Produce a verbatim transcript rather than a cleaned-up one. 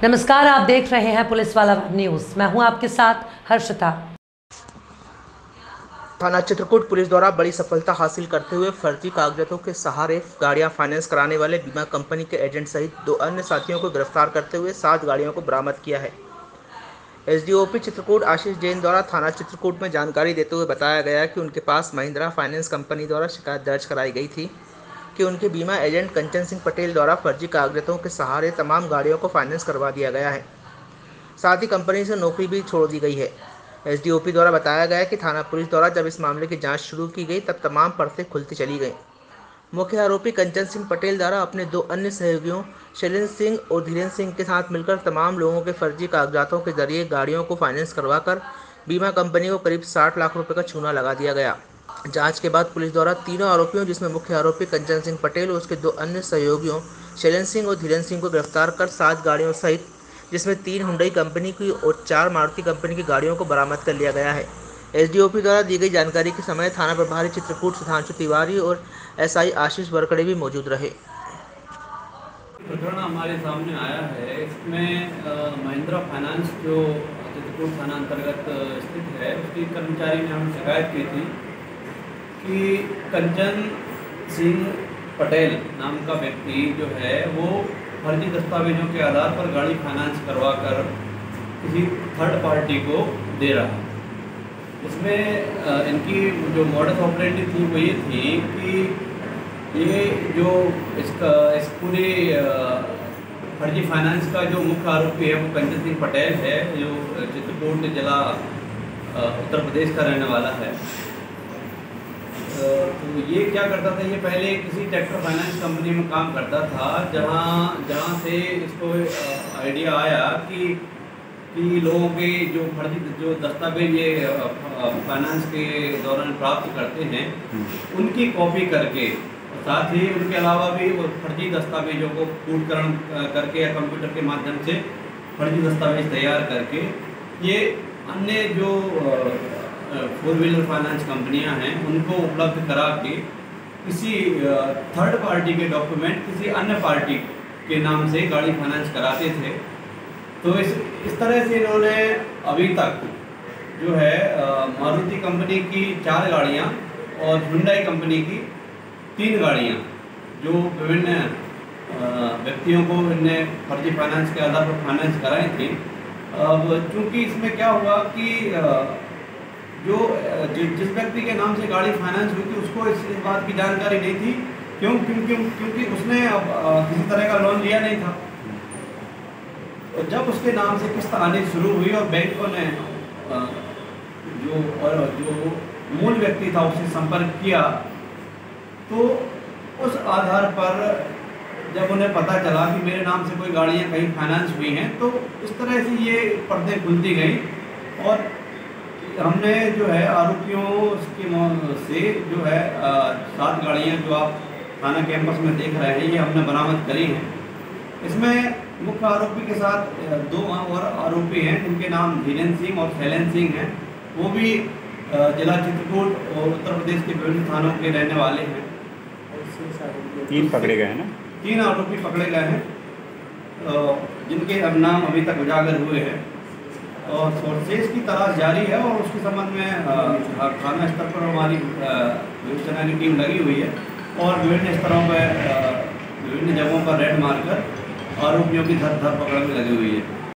नमस्कार, आप देख रहे हैं पुलिस वाला न्यूज। मैं हूं आपके साथ हर्षिता। थाना चित्रकूट पुलिस द्वारा बड़ी सफलता हासिल करते हुए फर्जी कागजातों के सहारे गाड़ियां फाइनेंस कराने वाले बीमा कंपनी के एजेंट सहित दो अन्य साथियों को गिरफ्तार करते हुए सात गाड़ियों को बरामद किया है। एसडीओपी चित्रकूट आशीष जैन द्वारा थाना चित्रकूट में जानकारी देते हुए बताया गया कि उनके पास महिंद्रा फाइनेंस कंपनी द्वारा शिकायत दर्ज कराई गई थी कि उनके बीमा एजेंट कंचन सिंह पटेल द्वारा फर्जी कागजातों के सहारे तमाम गाड़ियों को फाइनेंस करवा दिया गया है। साथ ही कंपनी से नौकरी भी छोड़ दी गई है। एसडीओपी द्वारा बताया गया कि थाना पुलिस द्वारा जब इस मामले की जांच शुरू की गई तब तमाम परतें खुलती चली गईं। मुख्य आरोपी कंचन सिंह पटेल द्वारा अपने दो अन्य सहयोगियों शैलेंद्र सिंह और धीरेन्द्र सिंह के साथ मिलकर तमाम लोगों के फर्जी कागजातों के जरिए गाड़ियों को फाइनेंस करवाकर बीमा कंपनी को करीब साठ लाख रुपए का चूना लगा दिया गया। जांच के बाद पुलिस द्वारा तीनों आरोपियों, जिसमें मुख्य आरोपी कंचन सिंह पटेल और उसके दो अन्य सहयोगियों शैलेंद्र सिंह और धीरेन्द्र सिंह को गिरफ्तार कर सात गाड़ियों सहित, जिसमें तीन हुंडई कंपनी की और चार मारुति कंपनी की गाड़ियों को बरामद कर लिया गया है। एसडीओपी द्वारा दी गई जानकारी के समय थाना प्रभारी चित्रकूट सुधांशु तिवारी और एसआई आशीष वरकड़े भी मौजूद रहे। प्रकरण हमारे सामने आया है, इसमें महिंद्रा फाइनेंस जो चित्रकूट थाना अंतर्गत स्थित है, उसकी कर्मचारी ने हमें शिकायत की थी कि कंचन सिंह पटेल नाम का व्यक्ति जो है वो फर्जी दस्तावेजों के आधार पर गाड़ी फाइनेंस करवाकर किसी थर्ड पार्टी को दे रहा है। इसमें इनकी जो मॉडस ऑपरेंडी थी वो ये थी कि ये जो इसका इस पूरे फर्जी फाइनेंस का जो मुख्य आरोपी है वो कंचन सिंह पटेल है, जो चित्रकूट जिला उत्तर प्रदेश का रहने वाला है। तो ये क्या करता था, ये पहले किसी ट्रैक्टर फाइनेंस कंपनी में काम करता था, जहाँ जहाँ से इसको आइडिया आया कि कि लोगों के जो फर्जी जो दस्तावेज ये फाइनेंस के दौरान प्राप्त करते हैं उनकी कॉपी करके, साथ ही उनके अलावा भी वो फर्जी दस्तावेजों को कूटकरण करके या कंप्यूटर के माध्यम से फर्जी दस्तावेज तैयार करके ये अन्य जो फोर व्हीलर फाइनेंस कंपनियां हैं उनको उपलब्ध करा के किसी थर्ड पार्टी के डॉक्यूमेंट किसी अन्य पार्टी के नाम से गाड़ी फाइनेंस कराते थे। तो इस इस तरह से इन्होंने अभी तक जो है मारुति कंपनी की चार गाड़ियां और हुंडई कंपनी की तीन गाड़ियां जो विभिन्न व्यक्तियों को इनने फर्जी फाइनेंस के आधार पर फाइनेंस कराई थी। अब चूँकि इसमें क्या हुआ कि जो जिस व्यक्ति के नाम से गाड़ी फाइनेंस हुई थी उसको इस, इस बात की जानकारी नहीं थी, क्यों क्योंकि क्योंकि उसने अब किसी तरह का लोन लिया नहीं था। और जब उसके नाम से किस्त आनी शुरू हुई और बैंकों ने जो और जो मूल व्यक्ति था उससे संपर्क किया, तो उस आधार पर जब उन्हें पता चला कि मेरे नाम से कोई गाड़ियाँ कहीं फाइनेंस हुई हैं, तो इस तरह से ये पर्दे खुलती गई और हमने जो है आरोपियों के से जो है सात गाड़ियाँ जो आप थाना कैंपस में देख रहे हैं ये हमने बरामद करी हैं। इसमें मुख्य आरोपी के साथ दो और आरोपी हैं जिनके नाम धीरेन्द्र सिंह और शैलेंद्र सिंह हैं, वो भी जिला चित्रकूट और उत्तर प्रदेश के विभिन्न थानों के रहने वाले हैं। तीन पकड़े गए हैं ना? तीन आरोपी पकड़े गए हैं जिनके अब नाम अभी तक उजागर हुए हैं और सोर्सेज की तलाश जारी है और उसके संबंध में थाना स्तर पर हमारी विवेचना की टीम लगी हुई है और विभिन्न स्तरों पर विभिन्न जगहों पर रेड मारकर आरोपियों की धर धर पकड़ में लगी हुई है।